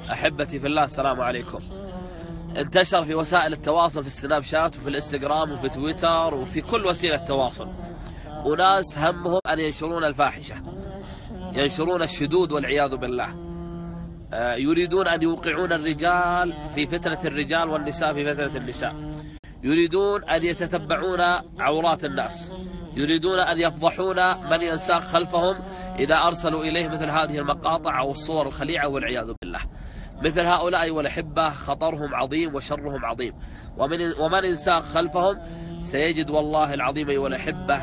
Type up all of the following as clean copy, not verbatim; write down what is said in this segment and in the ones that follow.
أحبتي في الله، السلام عليكم. انتشر في وسائل التواصل، في السناب شات وفي الانستغرام وفي تويتر وفي كل وسيلة تواصل، وناس همهم أن ينشرون الفاحشة، ينشرون الشذوذ والعياذ بالله. يريدون أن يوقعون الرجال في فتنة الرجال والنساء في فتنة النساء، يريدون أن يتتبعون عورات الناس، يريدون أن يفضحون من ينساق خلفهم إذا أرسلوا إليه مثل هذه المقاطع أو الصور الخليعة والعياذ بالله. مثل هؤلاء والأحبة خطرهم عظيم وشرهم عظيم، ومن ينساق خلفهم سيجد والله العظيم أيها الأحبة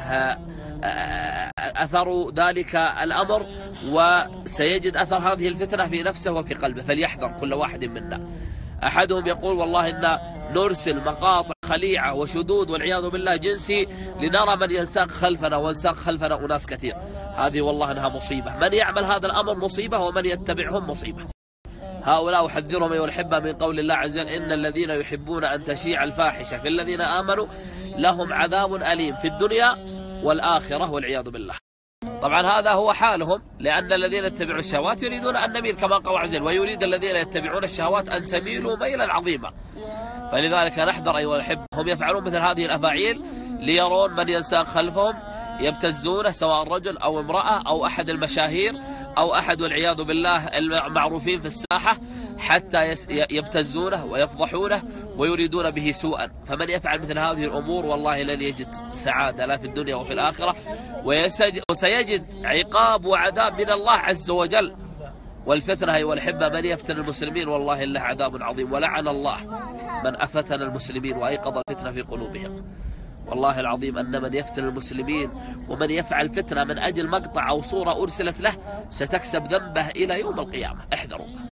أثر ذلك الأمر، وسيجد أثر هذه الفتنة في نفسه وفي قلبه. فليحذر كل واحد منا. أحدهم يقول والله إن نرسل مقاطع خليعة وشذوذ والعياذ بالله جنسي لنرى من ينساق خلفنا، وانساق خلفنا أناس كثير. هذه والله أنها مصيبة، من يعمل هذا الأمر مصيبة، ومن يتبعهم مصيبة. هؤلاء أحذرهم أيها الأحبة من قول الله عز وجل: إن الذين يحبون أن تشيع الفاحشة في الذين آمنوا لهم عذاب أليم في الدنيا والآخرة والعياذ بالله. طبعا هذا هو حالهم، لأن الذين يتبعون الشهوات يريدون أن نميل كما قال عز وجل، ويريد الذين يتبعون الشهوات أن تميلوا ميلا عظيما. فلذلك نحذر أيها الأحبة. هم يفعلون مثل هذه الأفاعيل ليرون من ينساق خلفهم، يبتزونه سواء رجل أو امرأة أو أحد المشاهير أو أحد والعياذ بالله المعروفين في الساحة، حتى يبتزونه ويفضحونه ويريدون به سوءا. فمن يفعل مثل هذه الأمور والله لن يجد سعادة لا في الدنيا وفي الآخرة، وسيجد عقاب وعذاب من الله عز وجل. والفتنة أيها الأحبة، من يفتن المسلمين والله له عذاب عظيم، ولعن الله من أفتن المسلمين وأيقظ الفتنة في قلوبهم. والله العظيم أن من يفتن المسلمين ومن يفعل فتنة من أجل مقطع أو صورة أرسلت له ستكسب ذنبه إلى يوم القيامة. احذروا.